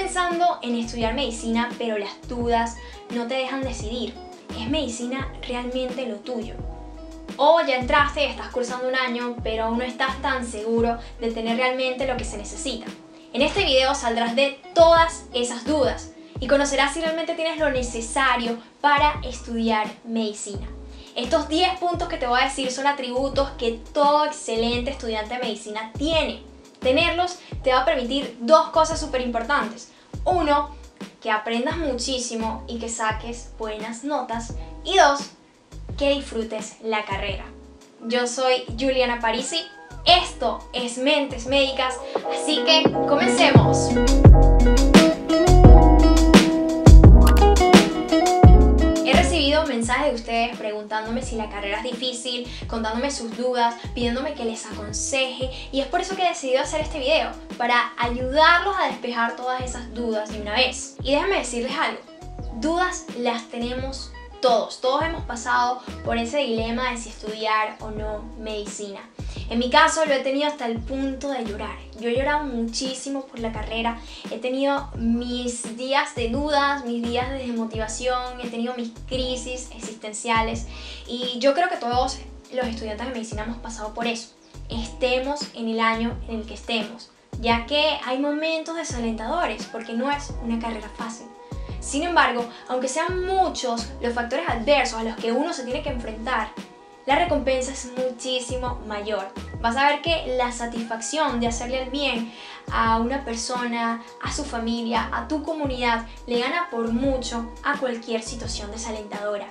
pensando en estudiar medicina, pero las dudas no te dejan decidir. ¿Es medicina realmente lo tuyo? O ya entraste y estás cursando un año, pero aún no estás tan seguro de tener realmente lo que se necesita. En este video saldrás de todas esas dudas y conocerás si realmente tienes lo necesario para estudiar medicina. Estos 10 puntos que te voy a decir son atributos que todo excelente estudiante de medicina tiene. Tenerlos te va a permitir dos cosas súper importantes. Uno, que aprendas muchísimo y que saques buenas notas. Y dos, que disfrutes la carrera. Yo soy Juliana Parisi, esto es Mentes Médicas, así que comencemos. He recibido mensajes de ustedes preguntándome si la carrera es difícil, contándome sus dudas, pidiéndome que les aconseje, y es por eso que he decidido hacer este video, para ayudarlos a despejar todas esas dudas de una vez. Y déjenme decirles algo, dudas las tenemos todos hemos pasado por ese dilema de si estudiar o no medicina. En mi caso lo he tenido hasta el punto de llorar. Yo he llorado muchísimo por la carrera, he tenido mis días de dudas, mis días de desmotivación, he tenido mis crisis existenciales y yo creo que todos los estudiantes de medicina hemos pasado por eso. Estemos en el año en el que estemos, ya que hay momentos desalentadores porque no es una carrera fácil. Sin embargo, aunque sean muchos los factores adversos a los que uno se tiene que enfrentar, la recompensa es muchísimo mayor. Vas a ver que la satisfacción de hacerle el bien a una persona, a su familia, a tu comunidad, le gana por mucho a cualquier situación desalentadora.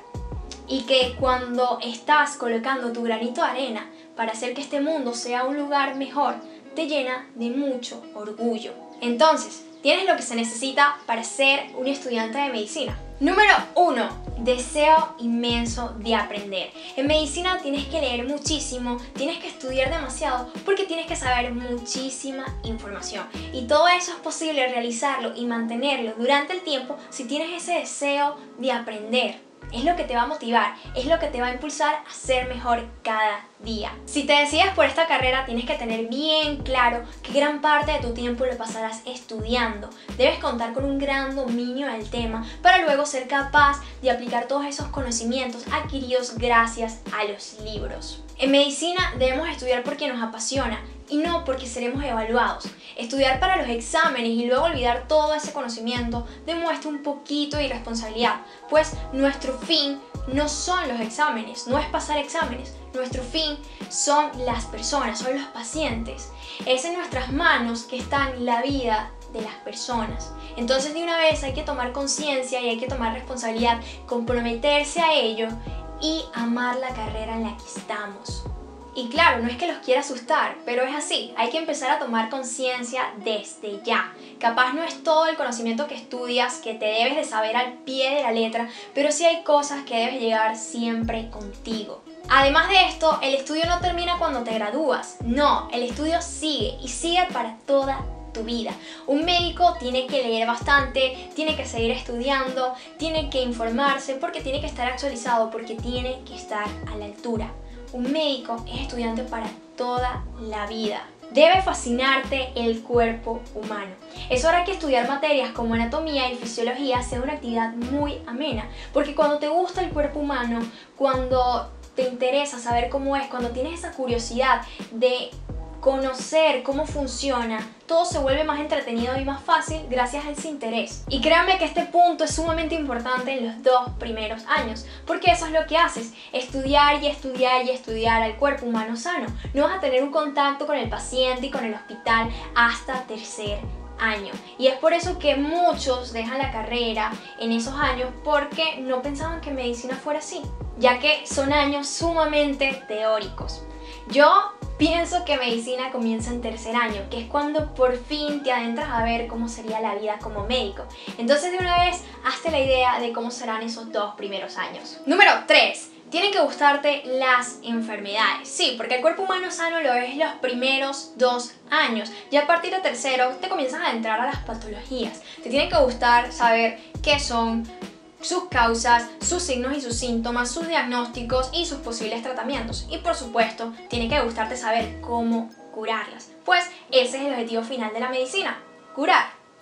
Y que cuando estás colocando tu granito de arena para hacer que este mundo sea un lugar mejor, te llena de mucho orgullo. Entonces, tienes lo que se necesita para ser un estudiante de medicina. Número 1. Deseo inmenso de aprender. En medicina tienes que leer muchísimo, tienes que estudiar demasiado porque tienes que saber muchísima información. Y todo eso es posible realizarlo y mantenerlo durante el tiempo si tienes ese deseo de aprender. Es lo que te va a motivar, es lo que te va a impulsar a ser mejor cada día. Si te decides por esta carrera, tienes que tener bien claro que gran parte de tu tiempo lo pasarás estudiando. Debes contar con un gran dominio del tema para luego ser capaz de aplicar todos esos conocimientos adquiridos gracias a los libros. En medicina debemos estudiar porque nos apasiona y no porque seremos evaluados. Estudiar para los exámenes y luego olvidar todo ese conocimiento demuestra un poquito de irresponsabilidad, pues nuestro fin no son los exámenes, no es pasar exámenes. Nuestro fin son las personas, son los pacientes. Es en nuestras manos que está la vida de las personas. Entonces de una vez hay que tomar conciencia y hay que tomar responsabilidad, comprometerse a ello y amar la carrera en la que estamos. Y claro, no es que los quiera asustar, pero es así, hay que empezar a tomar conciencia desde ya. Capaz no es todo el conocimiento que estudias, que te debes de saber al pie de la letra, pero sí hay cosas que debes llevar siempre contigo. Además de esto, el estudio no termina cuando te gradúas, no, el estudio sigue y sigue para toda tu vida. Un médico tiene que leer bastante, tiene que seguir estudiando, tiene que informarse porque tiene que estar actualizado, porque tiene que estar a la altura. Un médico es estudiante para toda la vida. Debe fascinarte el cuerpo humano. Es hora que estudiar materias como anatomía y fisiología sea una actividad muy amena, porque cuando te gusta el cuerpo humano, cuando te interesa saber cómo es, cuando tienes esa curiosidad de conocer cómo funciona, todo se vuelve más entretenido y más fácil gracias a ese interés. Y créanme que este punto es sumamente importante en los 2 primeros años, porque eso es lo que haces, estudiar y estudiar y estudiar al cuerpo humano sano. No vas a tener un contacto con el paciente y con el hospital hasta tercer año. Y es por eso que muchos dejan la carrera en esos años porque no pensaban que medicina fuera así, ya que son años sumamente teóricos. Yo pienso que medicina comienza en tercer año, que es cuando por fin te adentras a ver cómo sería la vida como médico. Entonces de una vez, hazte la idea de cómo serán esos 2 primeros años. Número 3. Tienen que gustarte las enfermedades. Sí, porque el cuerpo humano sano lo es los primeros 2 años. Ya a partir de tercero te comienzas a adentrar a las patologías. Te tiene que gustar saber qué son, sus causas, sus signos y sus síntomas, sus diagnósticos y sus posibles tratamientos. Y por supuesto, tiene que gustarte saber cómo curarlas. Pues ese es el objetivo final de la medicina, curar.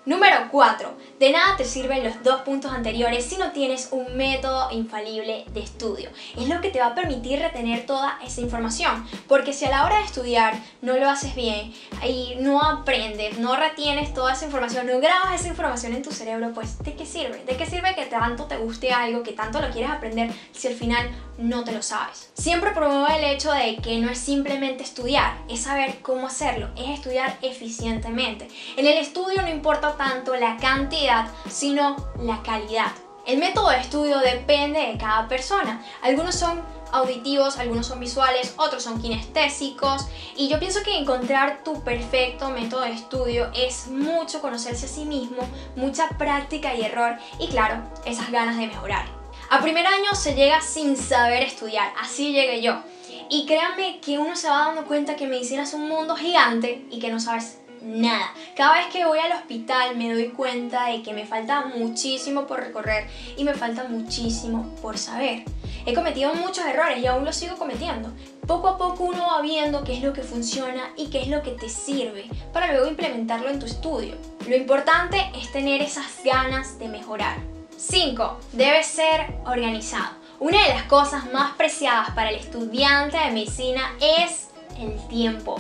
Número 4. De nada te sirven los 2 puntos anteriores si no tienes un método infalible de estudio. Es lo que te va a permitir retener toda esa información. Porque si a la hora de estudiar no lo haces bien y no aprendes, no retienes toda esa información, no grabas esa información en tu cerebro, pues ¿de qué sirve? ¿De qué sirve que tanto te guste algo, que tanto lo quieres aprender si al final no te lo sabes? Siempre promuevo el hecho de que no es simplemente estudiar, es saber cómo hacerlo, es estudiar eficientemente. En el estudio no importa tanto la cantidad, sino la calidad. El método de estudio depende de cada persona. Algunos son auditivos, algunos son visuales, otros son kinestésicos, y yo pienso que encontrar tu perfecto método de estudio es mucho conocerse a sí mismo, mucha práctica y error y claro, esas ganas de mejorar. A primer año se llega sin saber estudiar, así llegué yo. Y créanme que uno se va dando cuenta que medicina es un mundo gigante y que no sabes nada. Cada vez que voy al hospital me doy cuenta de que me falta muchísimo por recorrer y me falta muchísimo por saber. He cometido muchos errores y aún los sigo cometiendo. Poco a poco uno va viendo qué es lo que funciona y qué es lo que te sirve para luego implementarlo en tu estudio. Lo importante es tener esas ganas de mejorar. 5. Debes ser organizado. Una de las cosas más preciadas para el estudiante de medicina es el tiempo.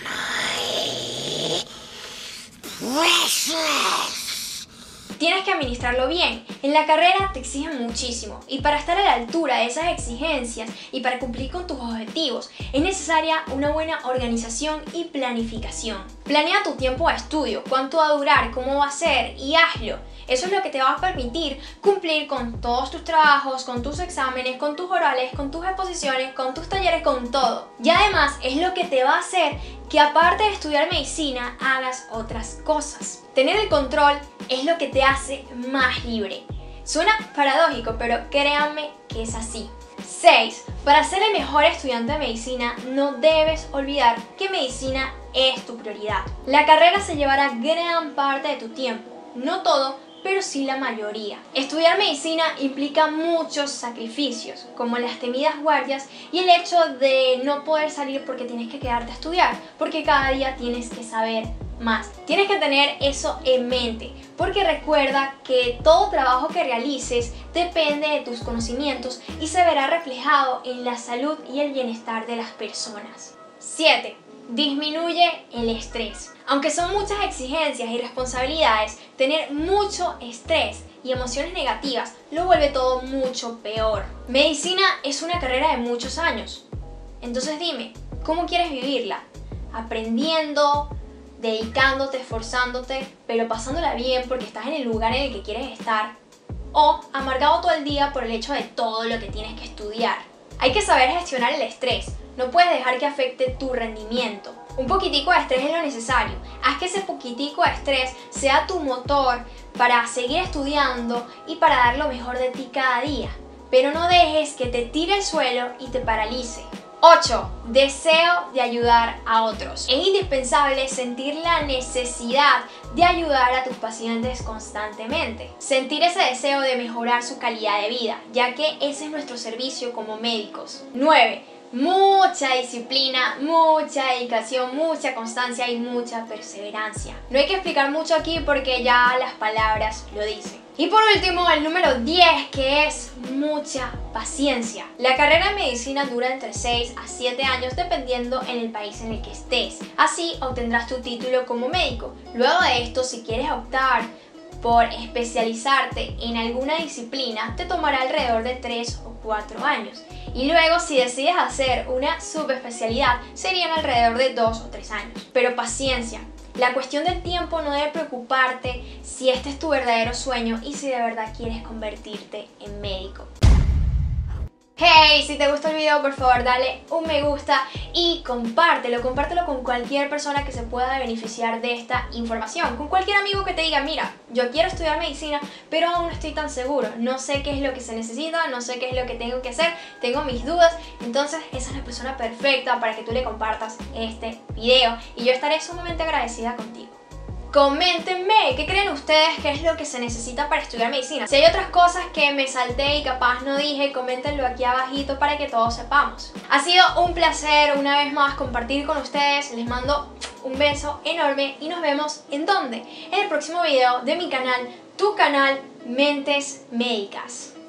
Tienes que administrarlo bien. En la carrera te exigen muchísimo y para estar a la altura de esas exigencias y para cumplir con tus objetivos es necesaria una buena organización y planificación. Planea tu tiempo de estudio, cuánto va a durar, cómo va a ser y hazlo. Eso es lo que te va a permitir cumplir con todos tus trabajos, con tus exámenes, con tus orales, con tus exposiciones, con tus talleres, con todo. Y además es lo que te va a hacer que aparte de estudiar medicina hagas otras cosas. Tener el control es lo que te hace más libre. Suena paradójico, pero créanme que es así. 6. Para ser el mejor estudiante de medicina no debes olvidar que medicina es tu prioridad. La carrera se llevará gran parte de tu tiempo, no todo, pero sí la mayoría. Estudiar medicina implica muchos sacrificios, como las temidas guardias y el hecho de no poder salir porque tienes que quedarte a estudiar, porque cada día tienes que saber más. Tienes que tener eso en mente, porque recuerda que todo trabajo que realices depende de tus conocimientos y se verá reflejado en la salud y el bienestar de las personas. 7. Disminuye el estrés. Aunque son muchas exigencias y responsabilidades, tener mucho estrés y emociones negativas lo vuelve todo mucho peor. Medicina es una carrera de muchos años. Entonces dime, ¿cómo quieres vivirla? ¿Aprendiendo, dedicándote, esforzándote, pero pasándola bien porque estás en el lugar en el que quieres estar? ¿O amargado todo el día por el hecho de todo lo que tienes que estudiar? Hay que saber gestionar el estrés. No puedes dejar que afecte tu rendimiento. Un poquitico de estrés es lo necesario. Haz que ese poquitico de estrés sea tu motor para seguir estudiando y para dar lo mejor de ti cada día. Pero no dejes que te tire al suelo y te paralice. 8. Deseo de ayudar a otros. Es indispensable sentir la necesidad de ayudar a tus pacientes constantemente. Sentir ese deseo de mejorar su calidad de vida, ya que ese es nuestro servicio como médicos. 9. Mucha disciplina, mucha dedicación, mucha constancia y mucha perseverancia. No hay que explicar mucho aquí porque ya las palabras lo dicen. Y por último, el número 10, que es mucha paciencia. La carrera de medicina dura entre 6 a 7 años dependiendo en el país en el que estés. Así obtendrás tu título como médico. Luego de esto, si quieres optar por especializarte en alguna disciplina, te tomará alrededor de 3 o 4 años. Y luego, si decides hacer una subespecialidad, serían alrededor de 2 o 3 años. Pero paciencia. La cuestión del tiempo no debe preocuparte si este es tu verdadero sueño y si de verdad quieres convertirte en médico. Hey, si te gustó el video, por favor dale un me gusta y compártelo con cualquier persona que se pueda beneficiar de esta información, con cualquier amigo que te diga, mira, yo quiero estudiar medicina, pero aún no estoy tan seguro, no sé qué es lo que se necesita, no sé qué es lo que tengo que hacer, tengo mis dudas, entonces esa es la persona perfecta para que tú le compartas este video y yo estaré sumamente agradecida contigo. Coméntenme, ¿qué creen ustedes que es lo que se necesita para estudiar medicina? Si hay otras cosas que me salté y capaz no dije, coméntenlo aquí abajito para que todos sepamos. Ha sido un placer una vez más compartir con ustedes, les mando un beso enorme y nos vemos ¿en dónde? En el próximo video de mi canal, tu canal Mentes Médicas.